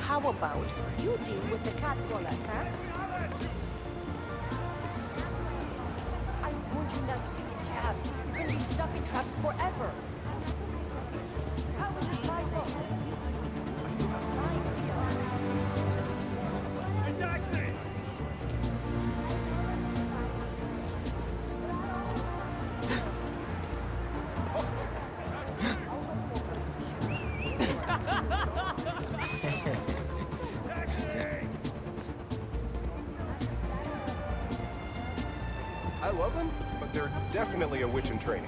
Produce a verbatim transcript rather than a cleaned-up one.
How about you deal with the cat crawlers, huh? I warned you not to take a cab. You're gonna be stuck in traffic forever. How was this my fault? Hey, taxi! I love them, but they're definitely a witch in training.